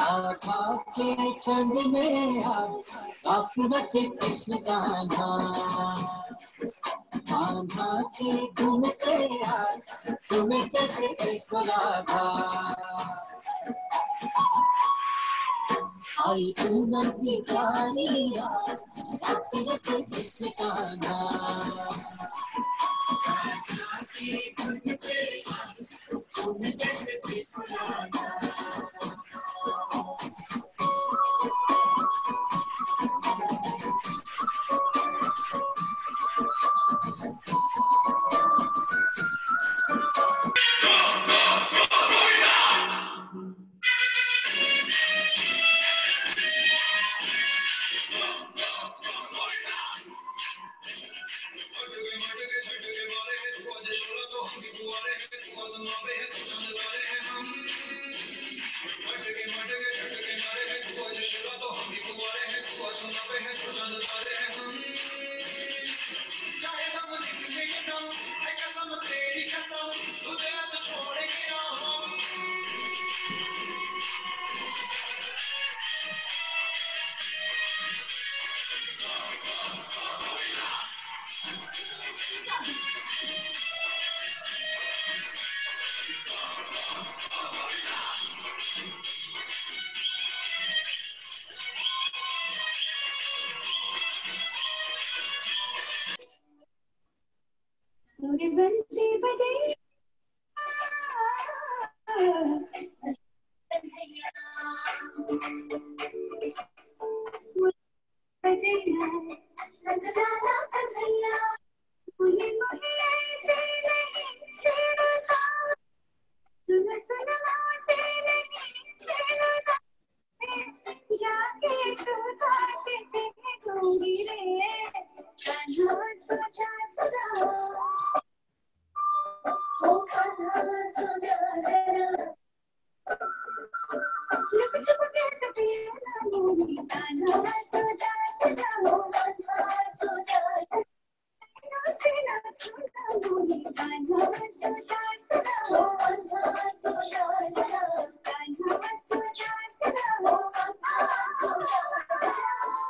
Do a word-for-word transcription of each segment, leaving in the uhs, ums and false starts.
राधा के संग में आप बचे कृष्ण कान्हा, कान्हा की घूमते घूमते कृष्ण राधा। आई पूनम की प्यारी रात, आप बचे कृष्ण कान्हा, कान्हा की घूमते घूमते कृष्ण राधा। मोरे बंसी बजे बजे संगदाना कन्हैया, मुझे मुझे ऐसे नहीं छेड़ो सा, सुन सुन से नहीं छेड़ो ना, जाके शुदा से तेरे दूरी रे, कान्हा सोचा सदा, ओ कान्हा सोचा जरा, लुक छुप के तपिया मोरी, कान्हा सोचा सदा, ओ कान्हा सोचा जरा, नाचे नाचूना मोरी, कान्हा सोचा सदा, ओ कान्हा सोचा जरा, कान्हा सोचा सदा, ओ कान्हा सोचा जरा।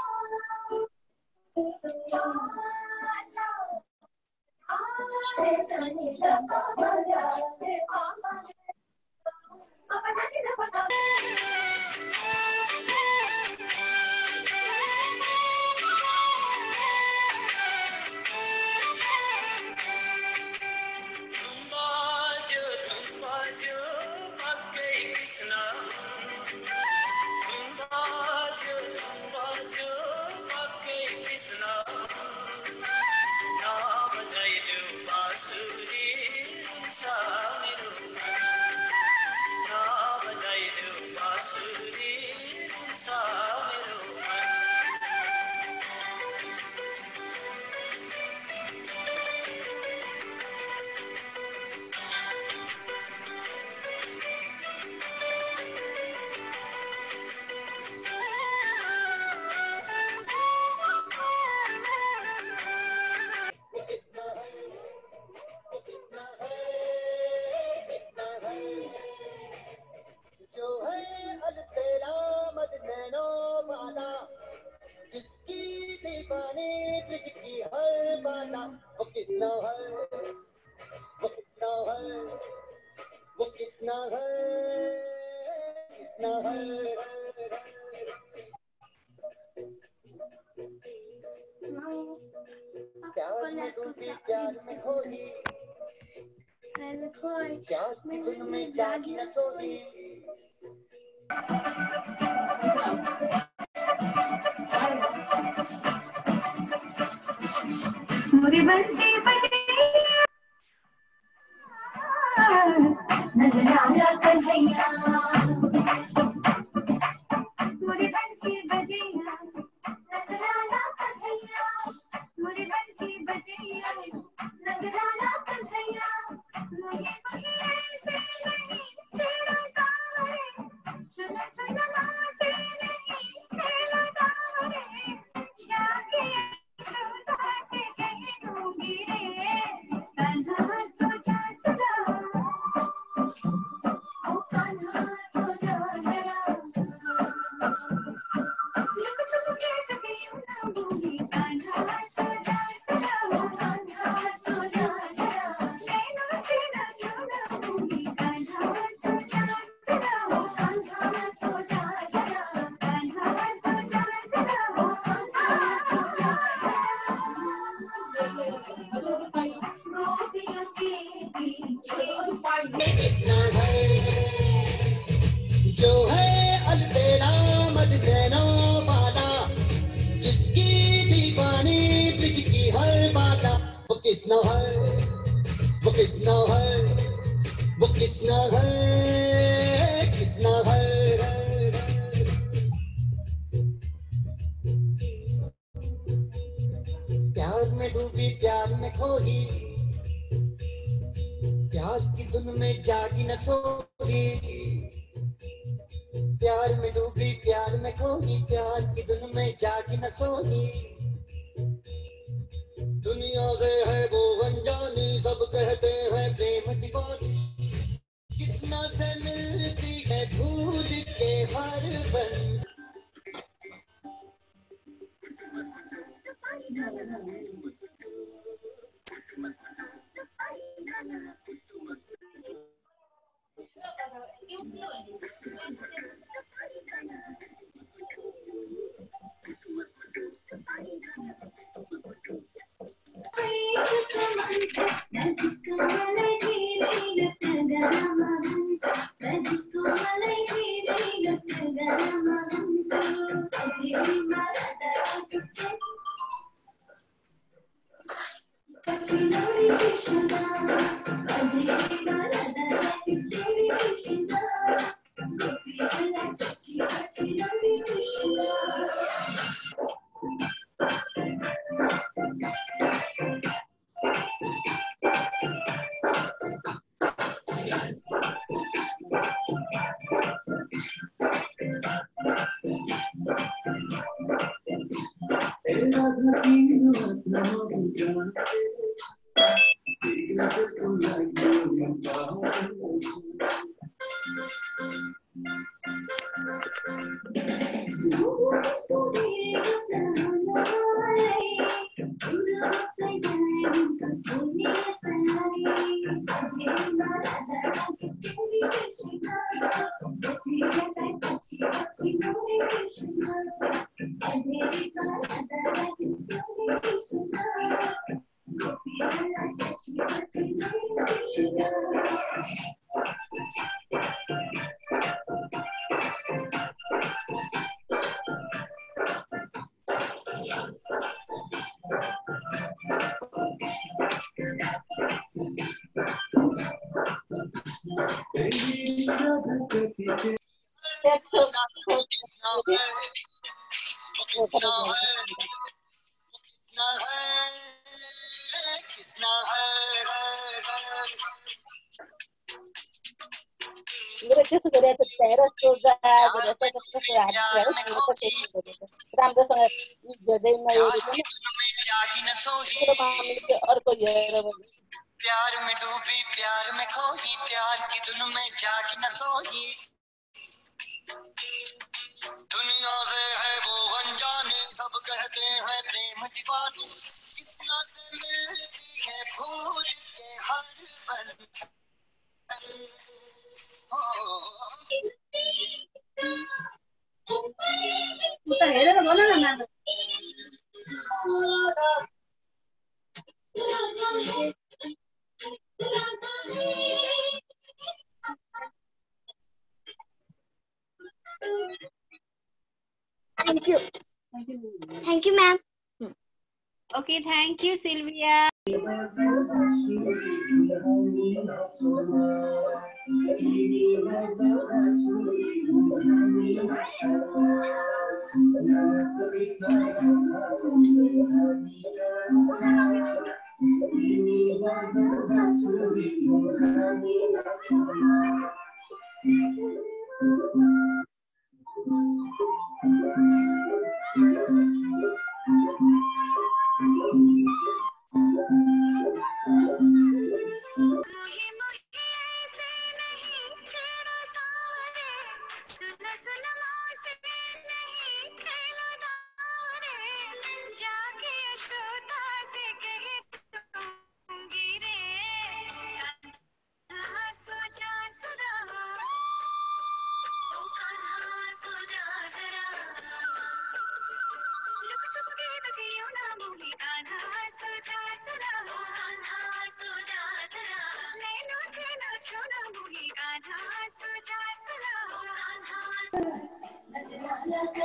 मोरे बंसी बजे नगराला कन्हैया, मोरे बंसी बजे नगराला कन्हैया, मोरे बंसी बजे नगराला कन्हैया, मुझे मुझे ऐसे नहीं छेड़ो सारे, सुन सुन से नहीं छेड़ो सारे, जाके शुदा से कह दूंगी रे, कान्हा सोचा सदा, ओ कान्हा सोचा जरा, गोपियों के पीछे कृष्णा है जो है अलबेला मद नैनों वाला, जिसकी दीवानी ब्रिज की हर बाला। वो कृष्णा है, वो कृष्णा है, वो कृष्णा है, कृष्णा है। प्यार में डूबी प्यार में खोई, प्यार की धुन में जागी न सोई। प्यार में डूबी प्यार में खोई, प्यार की धुन में जागी न सोई। दुनिया से है वो अनजानी, सब कहते हैं प्रेम दीवानी। कृष्णा से मिलती है भूल के हर बन। जिसको मलाई घेरे लटका रामहंस, जिसको मलाई घेरे लटका रामहंस, तेरी मराठा जिसके कचिलोरी कृष्णा, तेरी मराठा जिसके कृष्णा, गोपियाला कची कचिलोरी कृष्णा। त्यसो गरे त्यहाँ रस्तो जाँदा कस्तो राम्रो राम्रोसँग हेर्दैन हेरेको अर्को हेर प्यार में डूबी प्यार में खोई, प्यार की धुन में जागी न सोई। दुनिया से है वो अनजाने, सब कहते हैं प्रेम दीवानी। कृष्णा से मिलती है भूल के हर पल। त हेरेर भन न नाना। Thank you. Thank you, ma'am. Okay, thank you, Sylvia.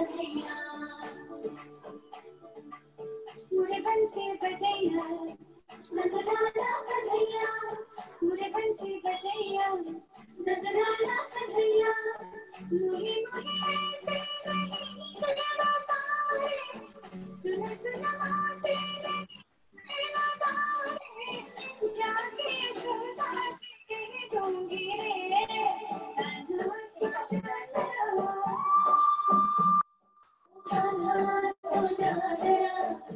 Kanhaiya मुरे बंसी बजैया नंदलाला कन्हैया मुरे बंसी बजैया नंदलाला कन्हैया मुही मुही ऐसे नहीं छेड़ा तारे सुन सुन आसे नहीं तारे जाके यशोदा से कह दूंगी रे कान्हा सोचा जरा कान्हा सोचा जरा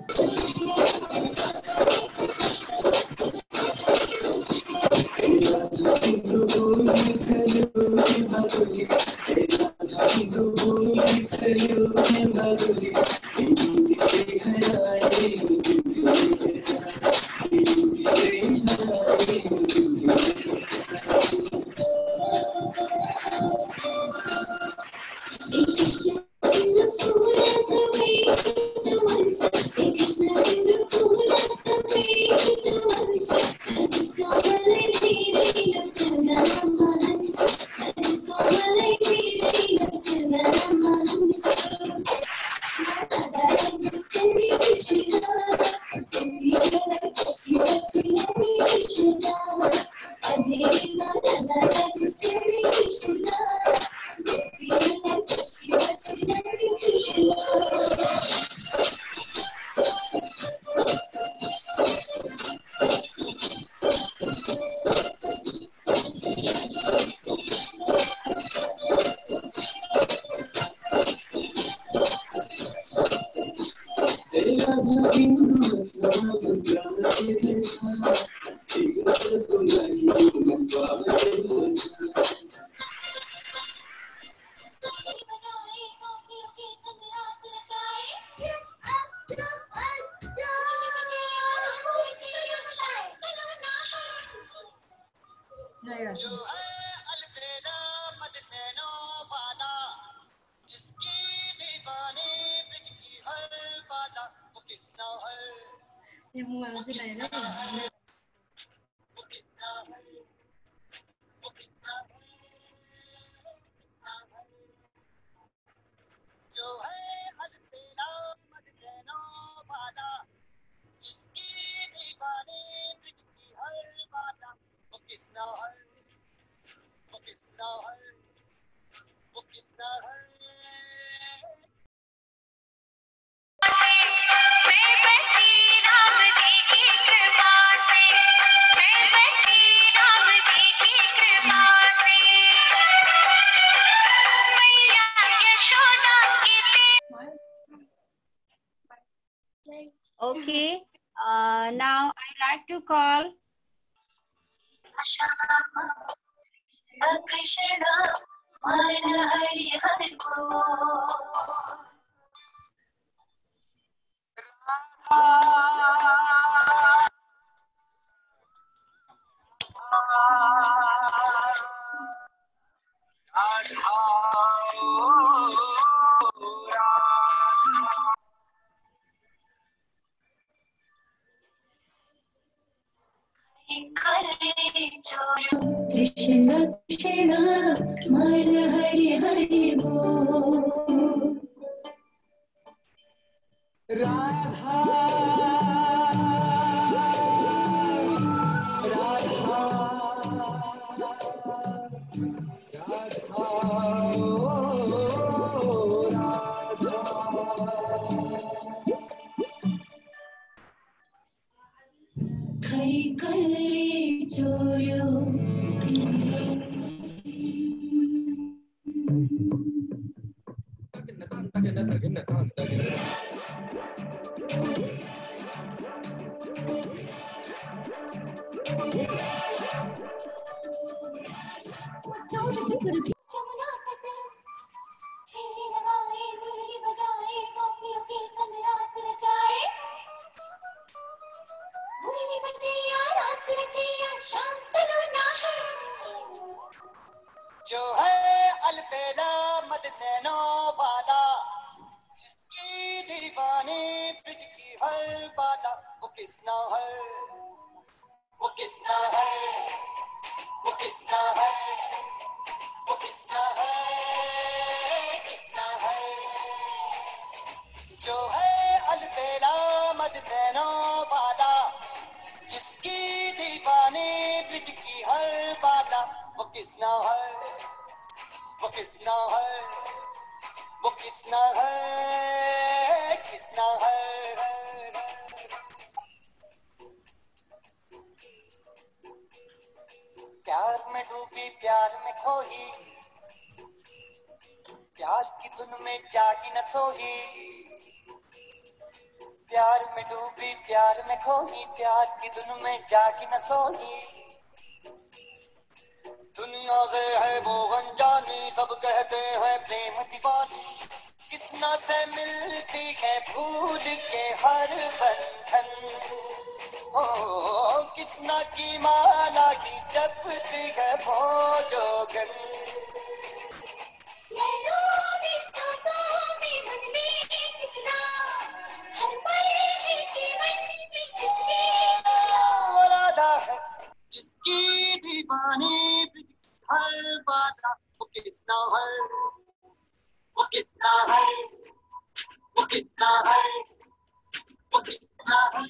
Okay, uh, now I'd like to call Krishna Krishna Mara Hari Hari Bol Radha Radha Kai Kai Joyo जो है अलबेला मद नैनो वाला जिसकी दीवानी ब्रिज की हर बाला वो किसना है वो किसना है वो किसना है वो किसना है किसना है किसना है, वो किसना है, वो किसना है, किसना है। प्यार में डूबी प्यार में खोई, प्यार की धुन में जागी न सोई। प्यार में डूबी प्यार में खोई, प्यार की धुन में जागी न सोई। दुनिया से है वो अनजानी, सब कहते हैं प्रेम दीवानी। किसना से मिलती है भूल के हर बंधन, ओ किसना की माला की जपती है वो जोगन। वो राधा है जिसकी दीवानी हर बात। वो किसना है, वो किसना है, वो किसना है, वो किसना है।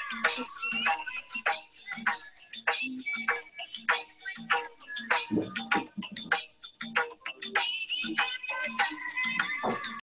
Thank you.